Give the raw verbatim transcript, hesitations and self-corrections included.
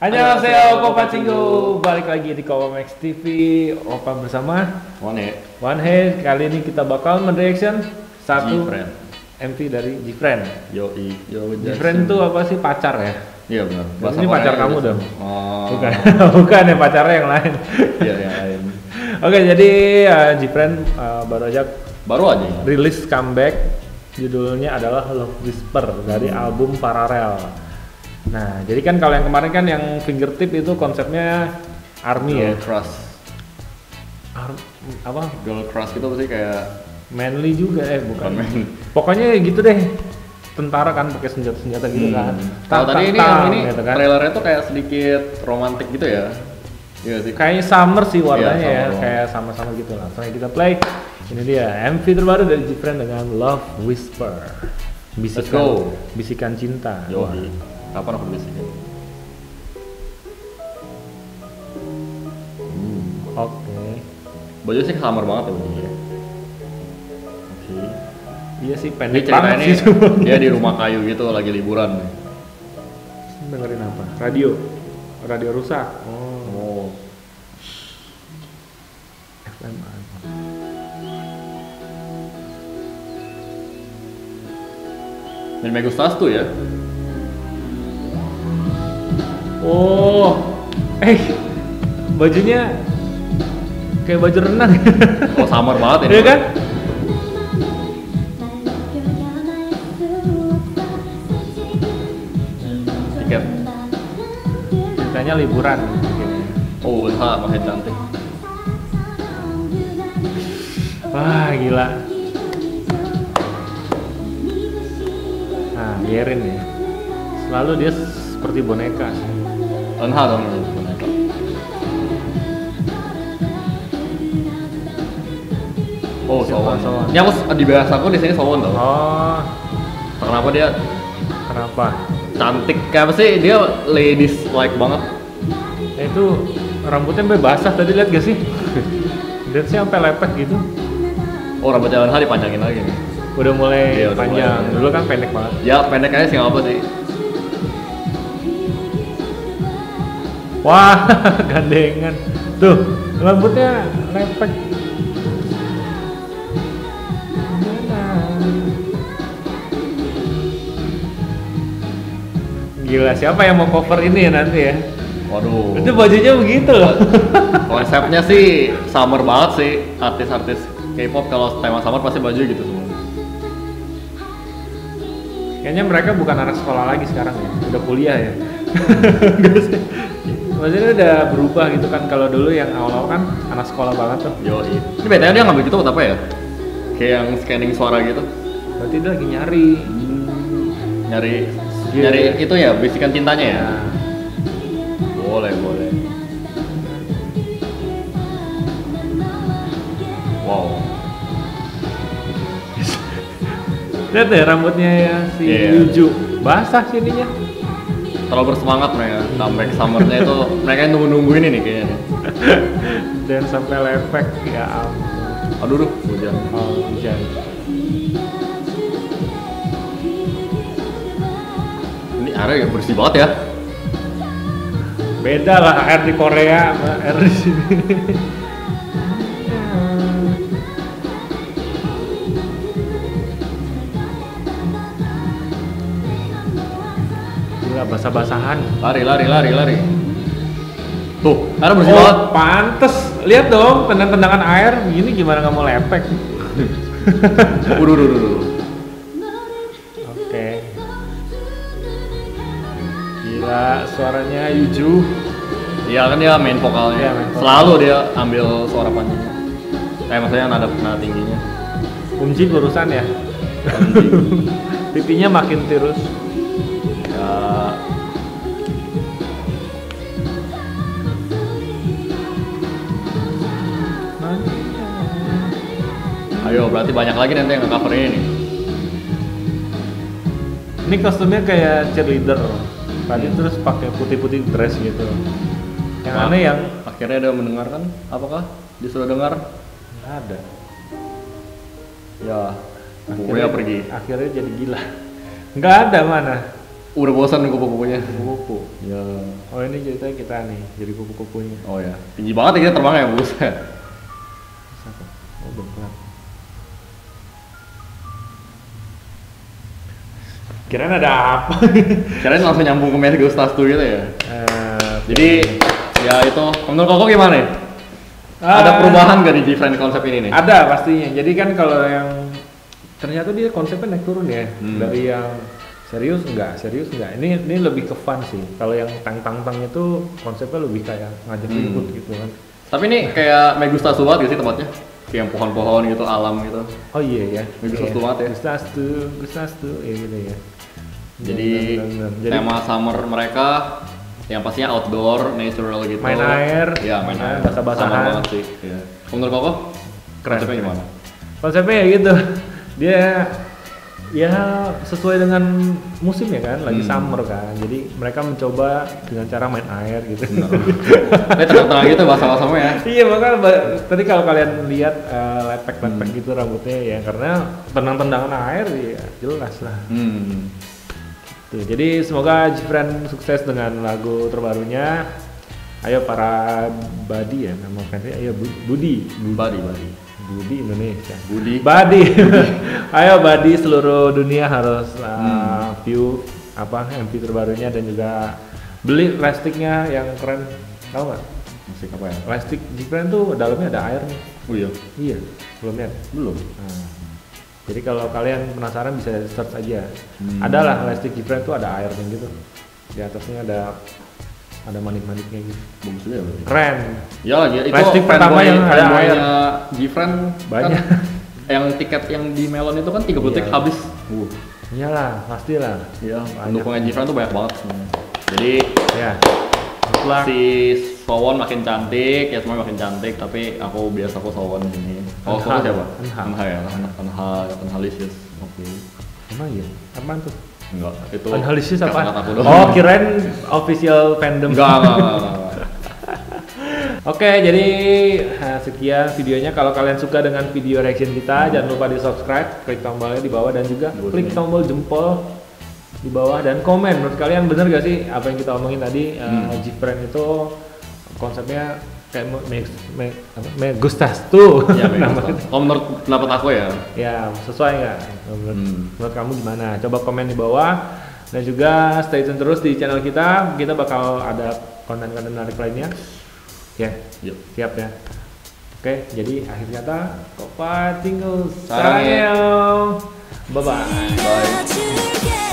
Annyeonghaseyo, Kopachingo. Balik lagi di Kopamex T V. Opa bersama One One Head. Kali ini kita bakal mereaction satu G-Friend. M V dari G-Friend. Yo i yo G-Friend itu apa sih? Pacar ya? Iya benar. Bahasa ini pacar kamu dong? Oh. Bukan, bukan ya, pacarnya yang lain. Iya yang lain. Oke, jadi uh, G-Friend uh, baru aja Baru aja. rilis comeback. Judulnya adalah Love Whisper dari album Parallel. Nah, jadi kan kalau yang kemarin kan yang Fingertip itu konsepnya army Girl ya. Crush. Ar- apa? Girl Crush gitu pasti kayak Manly juga eh bukan. bukan main. Pokoknya gitu deh. Tentara kan pakai senjata-senjata gitu Hmm. kan. Kalau tadi ini Tang, yang ini gitu kan. trailernya tuh kayak sedikit romantis gitu ya. Iya sih. Kayak summer sih warnanya Iya, ya, summer. kayak sama-sama gitu lah. Langsung aja kita play. Ini dia M V terbaru dari G-Friend dengan Love Whisper. Bisikan, Let's go. bisikan cinta. Yo Wah. i. Kapan aku bisikin? Oke. Baju sih summer banget ya bajunya. Oke. Iya sih Ini pendek ceritanya banget ini sih semua. dia di rumah kayu gitu lagi liburan. Dengerin apa? Radio. Radio rusak. Oh. Oh. F M A. Dan Megustas tuh ya. Oh. Eh. Bajunya kayak baju renang. Oh summer banget ini. Iya kan? Tiket. Ceritanya liburan. Oh, Unha masih cantik. Wah, gila. Nah, biarin ya. Selalu dia seperti boneka. Unha dong boneka. Oh, Siapa? Sowon. Sowon. Ini aku di bahasa aku di sini Sowon tau. Oh, Kenapa dia kenapa? cantik? Kayak apa sih? Dia ladies like banget. Eh, itu rambutnya sampai basah tadi, lihat gak sih? Lihat sih sampai lepek gitu. Oh, rambutnya Unha dipanjangin lagi nih. Udah mulai Iya, udah panjang. mulai. Dulu kan pendek banget. Ya pendek aja sih nggak apa sih. Wah, gandengan. Tuh, rambutnya lepek. Gila, siapa yang mau cover ini ya nanti ya? Waduh. Itu bajunya begitu loh. Konsepnya sih summer banget sih. Artis-artis K-pop kalau tema summer pasti baju gitu semua. Kayaknya mereka bukan anak sekolah lagi sekarang ya, udah kuliah ya. Gak sih? Maksudnya udah berubah gitu kan. Kalau dulu yang awal-awal kan anak sekolah banget tuh. Yo, ini B T W dia ngambil gitu buat apa ya? Kayak yang scanning suara gitu. Berarti dia lagi nyari. Nyari Iya. nyari itu ya, bisikan cintanya ya. Nah, Boleh, boleh. Wow. lihat deh rambutnya ya si Iya. Yuju. Basah sininya. Terlalu bersemangat mereka comeback summernya itu. Mereka yang nunggu-nungguin ini kayaknya nih. Dan sampai lepek ya ampun. Aduh, duh, hujan. Oh, hujan. Ini airnya bersih banget ya. Beda lah air di Korea sama air di sini. Gila, basah-basahan. Lari, lari, lari, lari. Tuh, airnya bersih Oh, banget. pantes. Lihat dong, tendang-tendangan air begini gimana nggak mau lepek. Udah, udah, udah. Oke. Gila, suaranya Yuju. Iya kan dia main vokalnya. Iya, main vokal. Selalu dia ambil suara panjangnya. Kayak maksudnya nada nada tingginya. Umji urusan ya. Pipinya makin tirus. Ya. Ayo, berarti banyak lagi nanti yang nge-cover ini nih. Ini kostumnya kayak cheerleader. Tadi terus pakai putih-putih dress gitu. Yang Nah, aneh yang akhirnya dia mendengarkan, apakah dia sudah dengar? nggak ada. Ya, pokoknya pergi. Akhirnya jadi gila. Nggak ada mana. Udah bosan nih kupu-kupunya. Kupu-kupu. Ya. Oh ini ceritanya kita nih, jadi kupu-kupunya. Oh ya, tinggi banget ya kita terbang ya, buset. Siapa? Oh beneran. Kirain ada apa? Kirain langsung nyambung ke Megustas tuh gitu ya. Eh, Jadi ya itu, menurut Koko gimana nih? Ah. Ada perubahan gak di Gfriend konsep ini nih? Ada pastinya. Jadi kan kalau yang ternyata dia konsepnya naik turun ya. Hmm. Dari yang serius enggak, serius enggak. Ini ini lebih ke fun sih. Kalau yang tang-tang-tang itu konsepnya lebih kayak ngajak Hmm. ribut gitu kan. Tapi ini kayak Megustas banget gak sih tempatnya? Kayak pohon-pohon gitu, alam gitu. Oh iya ya. Gustas Iya. tuh banget ya. Gustas tuh, Gustas tuh, ya gitu ya. Jadi Benar, benar, benar. Jadi tema summer mereka yang pastinya outdoor, natural gitu. main air, Ya main air. basah-basahan. Sama banget sih. Ya. Menurut Koko? Keren. Konsepnya gimana? Konsepnya ya gitu. Dia ya sesuai dengan musim ya kan, lagi Hmm. summer kan. Jadi mereka mencoba dengan cara main air gitu. Ini tenang-tenang gitu bahasa-bahasanya ya. Iya makanya ba- tadi kalau kalian lihat eh, lepek-lepek Hmm. gitu rambutnya ya karena tenang-tendangan air ya jelas lah. Hmm. Tuh, jadi semoga Gfriend sukses dengan lagu terbarunya. Ayo para Badi ya nama fansnya, ayo Bu- Budi, Badi, Badi. Budi Indonesia. Budi. Badi. Ayo Badi seluruh dunia harus uh, Hmm. view apa M V terbarunya dan juga beli plastiknya yang keren. Tahu nggak? Musik apa ya? Plastik Gfriend tuh dalamnya ada air nih. Oh iya. Iya, belum lihat. Belum. Nah, jadi kalau kalian penasaran bisa search aja. Hmm. Ada lah plastik Gfriend tuh ada airnya gitu. Di atasnya ada ada manik-maniknya gitu. Bagus juga ya berarti. Keren. Ya lagi itu Plastik pertama fanboy- yang ada fanboynya Gfriend Banyak. kan, yang tiket yang di Melon itu kan tiga puluh detik Iya. habis. Uh. Iyalah, pastilah. Iya, Banyak. pendukungnya Gfriend tuh banyak banget sebenarnya. Jadi Ya. Setelah si Sowon makin cantik, ya semua makin cantik, tapi aku biasa aku Sowon di sini. Oh, Enha. Koko siapa? Enha. Enha ya, Enha, Enha, Enhalicious. Oke. emang iya. Apaan tuh? Enggak, itu Analysis apa? kata-kata aku doang. Oh, kirain official fandom. Enggak, enggak, enggak, enggak, enggak. Oke, jadi nah, sekian videonya. Kalau kalian suka dengan video reaction kita, jangan lupa di subscribe, klik tombolnya di bawah dan juga Boleh. klik tombol jempol di bawah dan komen. Menurut kalian bener gak sih apa yang kita omongin tadi? Hmm. Uh, Gfriend itu konsepnya kayak me, me, me, apa, me Gustas tuh. Ya, namanya. bagus. Kalau menurut pendapat aku ya, Ya, sesuai nggak? Menurut, Hmm. menurut kamu gimana? Coba komen di bawah dan juga stay tune terus di channel kita. Kita bakal ada konten-konten menarik lainnya. Ya, yuk. siap ya. Oke, jadi akhir kata, Kopa tinggal Sarang ya. Bye bye. Bye. together.